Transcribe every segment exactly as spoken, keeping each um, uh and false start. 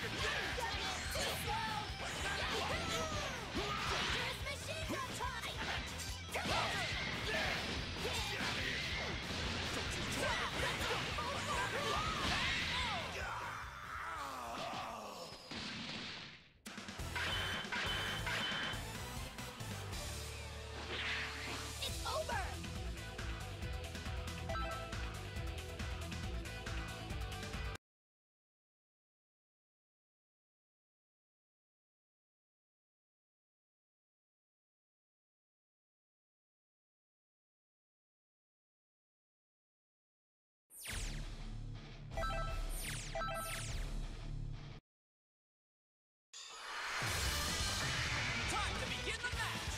Time to begin the match!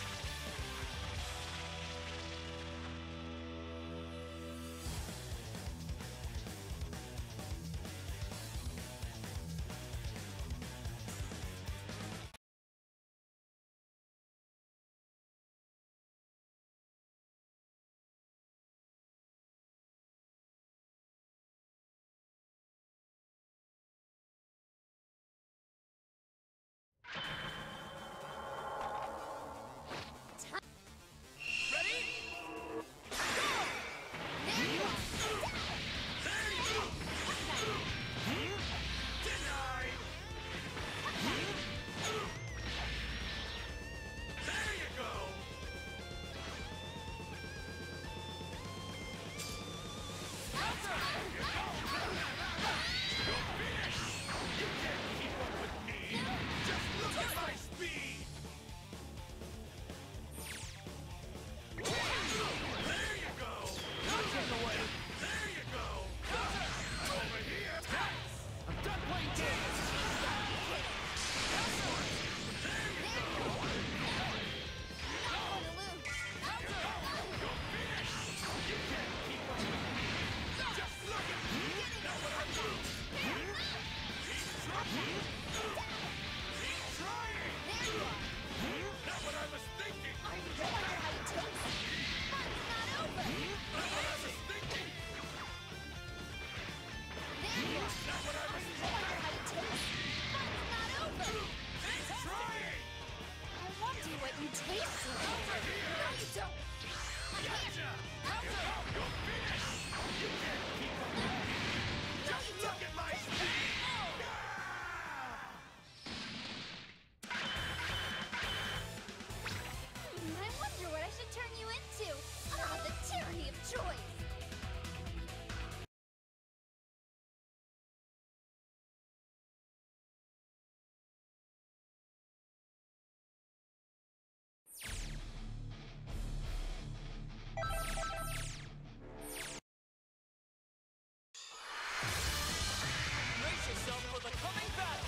Brace yourself for the coming battle!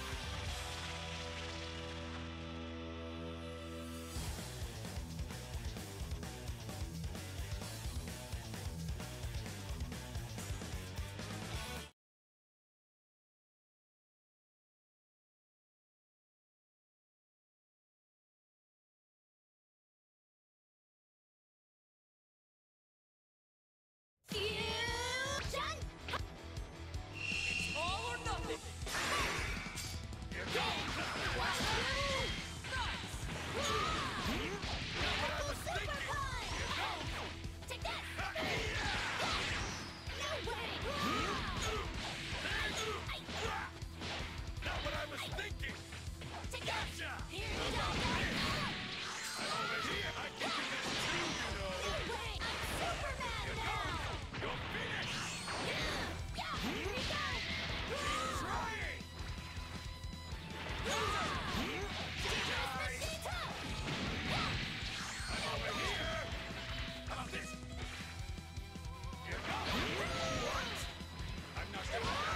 It's all or nothing! Here goes! Nice! Now what I was thinking! Here goes! Take that! No way! Not what I was thinking! Take Gotcha! that! Here you go! Over here, I can do this too, you know! No way! I'm Superman now! You're finished! Yeah! Here you go! Keep trying! Dangerous Machita! I'm over here! How about this? Here goes! What? I'm not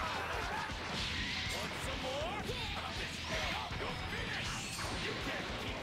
gonna... Want some more? How about this? You're finished! You can't keep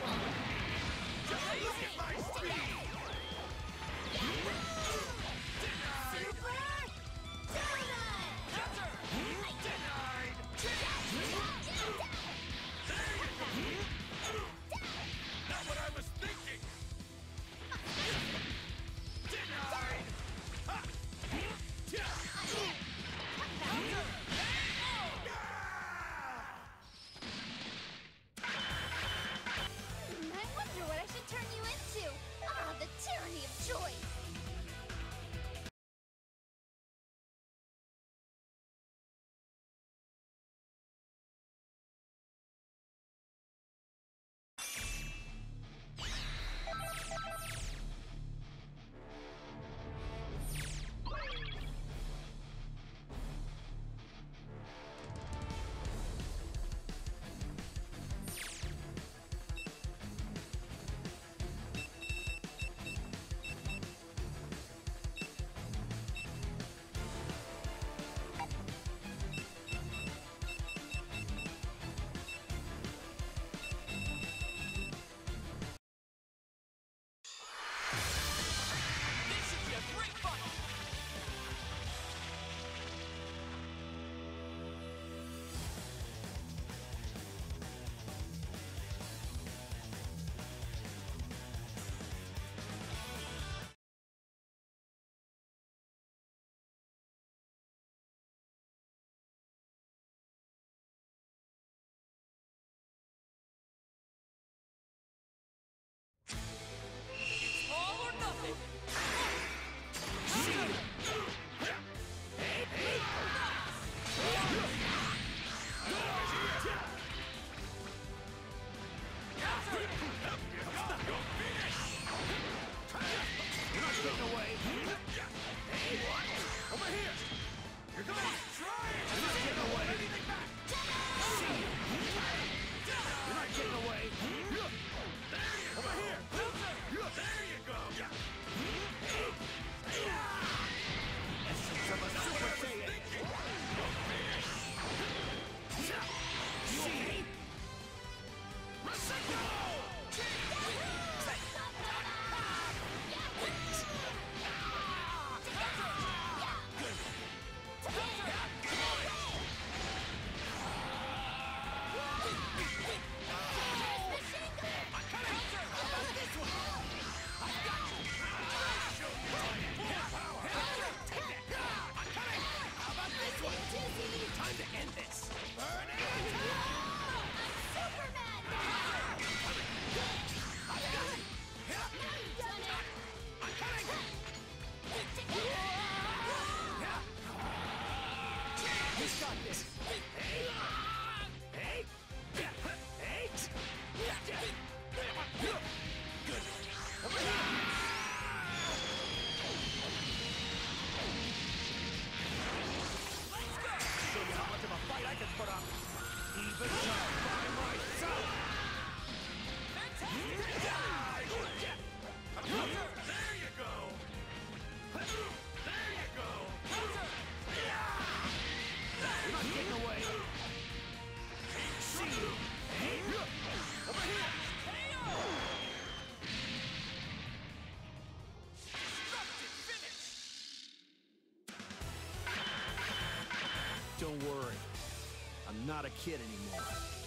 not a kid anymore.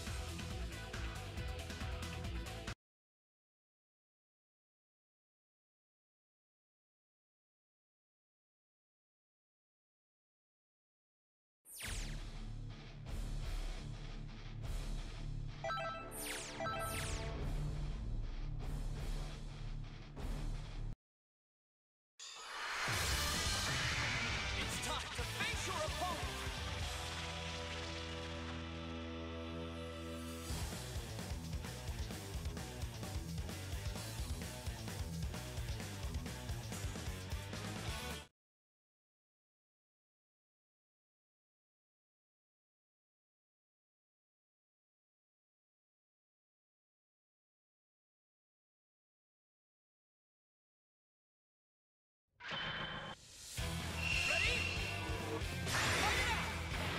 It's time to face your opponent! Ready? Fight it out!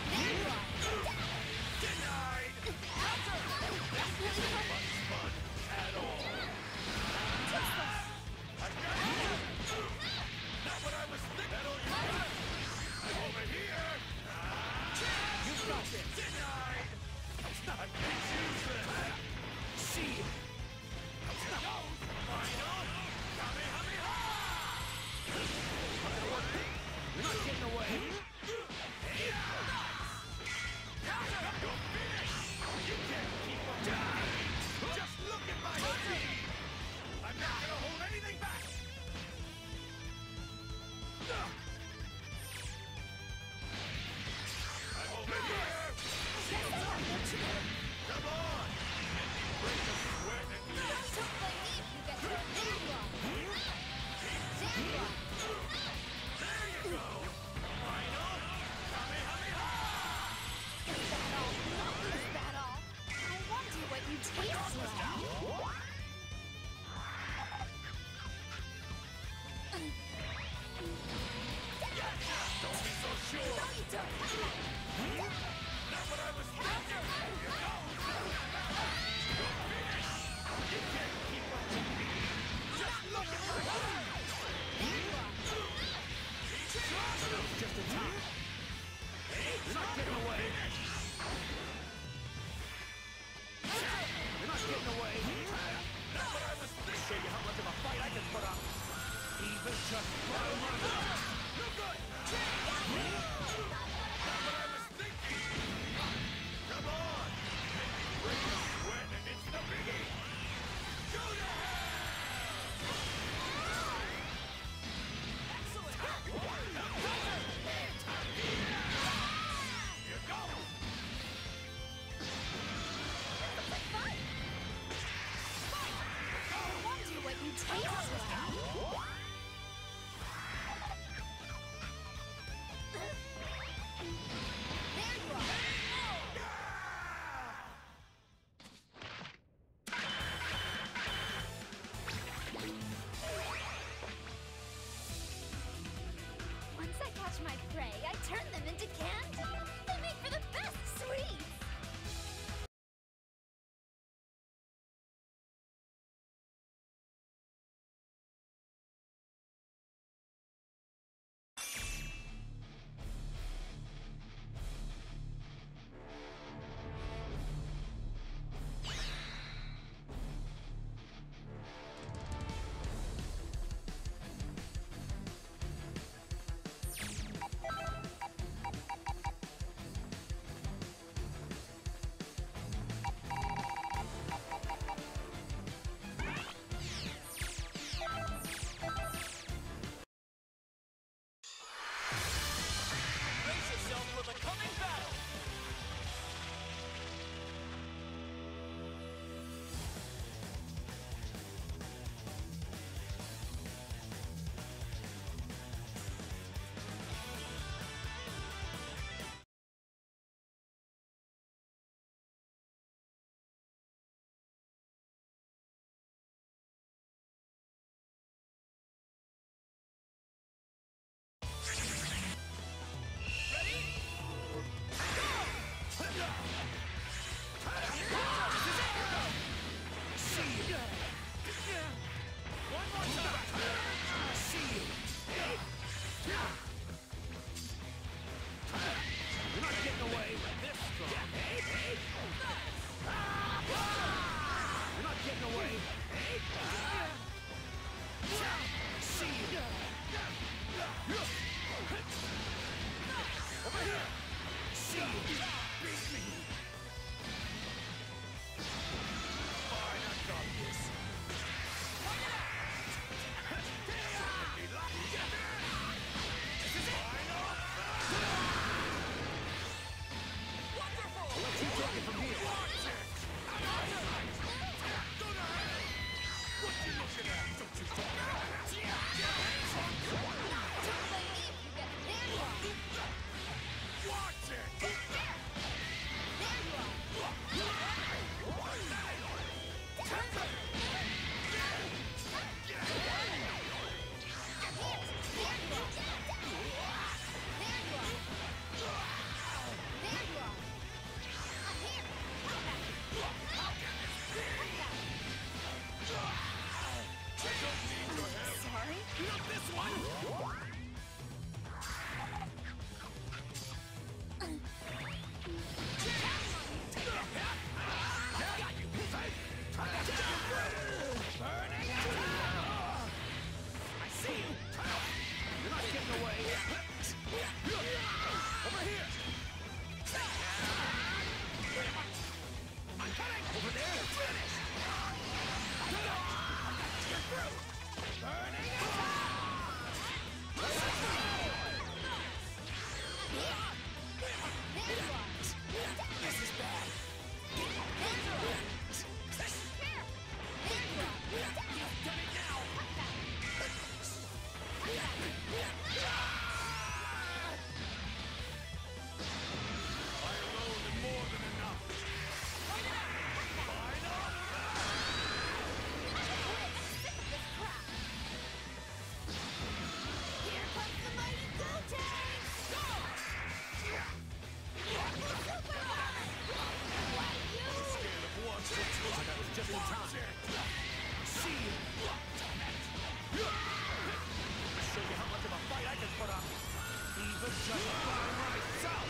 Denied! That's really fun. Fun at all. I got you! Not what I was thinking! That'll you got! I'm over here! You got this! Denied! I'm being useless! See you! Goes! Final! Kamehameha! You're not getting away! You're finished! You can't keep up! Die! Just look at my speed! I'm not gonna hold anything back! I'm over here! Come on! Break the sweat and Don't believe you get to that one. That one. there you go! Final! Kamehameha! Is that all? Is that all? I wonder what you taste like. Don't be so sure! No, you don't. Not what I was thinking! Here goes! You're finished! You can't keep up with me! Just look at my heart! Just in time! You're not getting away! You're not getting away! Not what I was thinking! Show you how much of a fight I can put up! Even just bottom run! No good! Not what I was thinking! Come on! Make me break the sweat and it's the biggie! Go to hell! Excellent! Here goes! I wonder what you taste like. There you are. Once I catch my prey, I turn them into candy. They make for the best sweets. Brace yourself for the coming battle! Ready? See you! One more time! See you! You're not getting away! This strong. in time. See you. Show you how much of a fight I can put up. Even justify myself.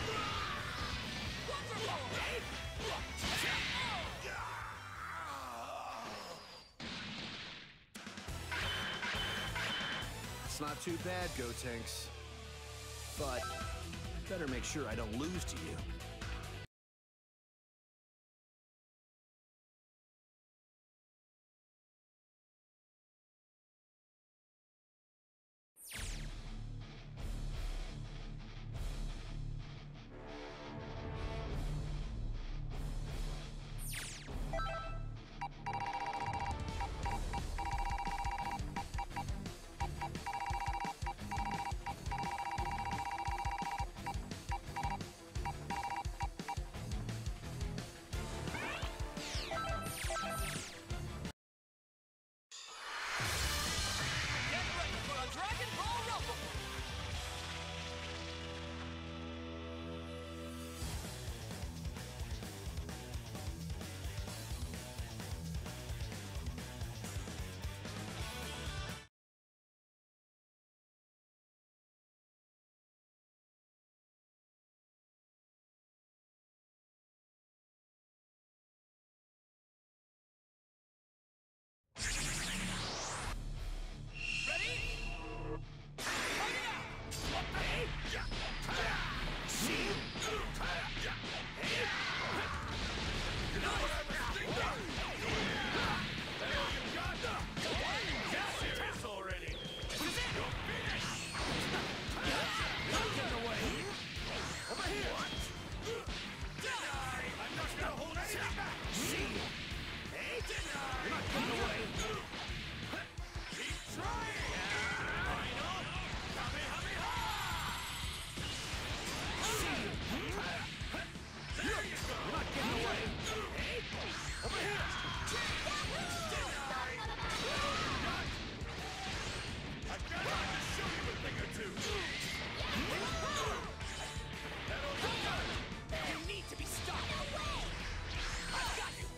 It's not too bad, Gotenks. But better make sure I don't lose to you. Get ready for a Dragon Ball Rumble! Ready? Fight it out! See you. You know what I was thinking? That all you got? Get serious already. You're finished. Not getting away. Over here. Deny. I'm not gonna hold anything back. See you. Hey, deny. You're not getting away. Keep trying. Final. Kamehameha. See you. There you go. You're not getting away. Over here. Deny. I've got time to show you a thing or two. That all you got? You need to be stopped. I've got you.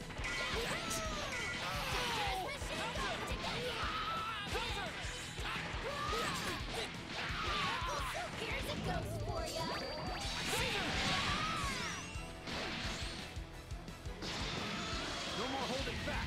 Here's a ghost for ya. No more holding back.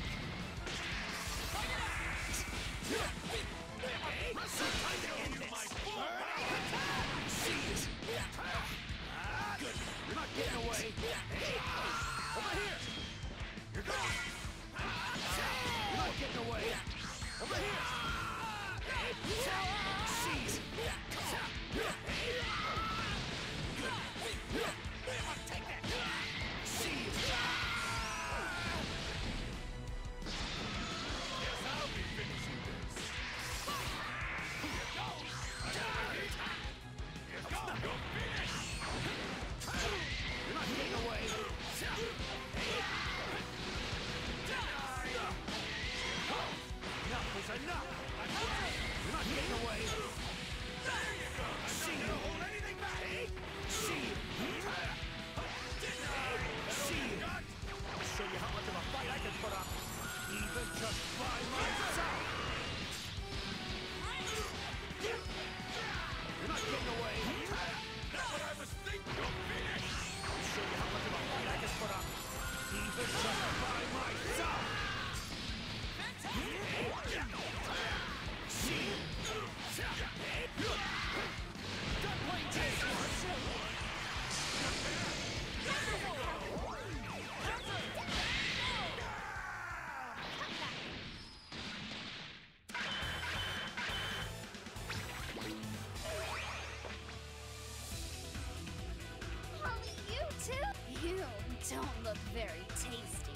Time to give you my full power. See you. Good. You're not getting away. Over here. You're gone. You're not getting away. Over here. See you. Good. Take that. See you. Guess I'll be finishing this. Here goes. Here goes. You're finished. You're not getting away. Enough is enough. You're not getting away. There you go. I'm See not you. gonna hold anything back. See you. See you. I'll show you how much of a fight I can put up. Even just by myself. You're not getting away. Not what I was thinking. You're finished. I'll show you how much of a fight I can put up. Even just by myself. See you. Done playing Jason. Only you two? You don't look very tasty.